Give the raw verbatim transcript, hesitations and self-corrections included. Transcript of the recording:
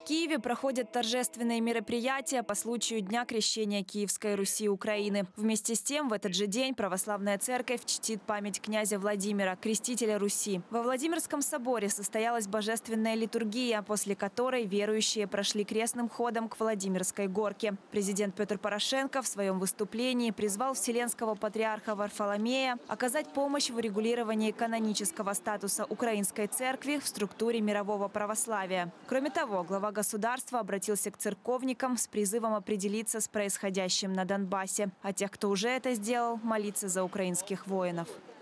Киеве проходят торжественные мероприятия по случаю Дня крещения Киевской Руси Украины. Вместе с тем, в этот же день православная церковь чтит память князя Владимира, крестителя Руси. Во Владимирском соборе состоялась божественная литургия, после которой верующие прошли крестным ходом к Владимирской горке. Президент Петр Порошенко в своем выступлении призвал Вселенского патриарха Варфоломея оказать помощь в урегулировании канонического статуса Украинской церкви в структуре мирового православия. Кроме того, глава государства обратился к церковникам с призывом определиться с происходящим на Донбассе, а тех, кто уже это сделал, молиться за украинских воинов.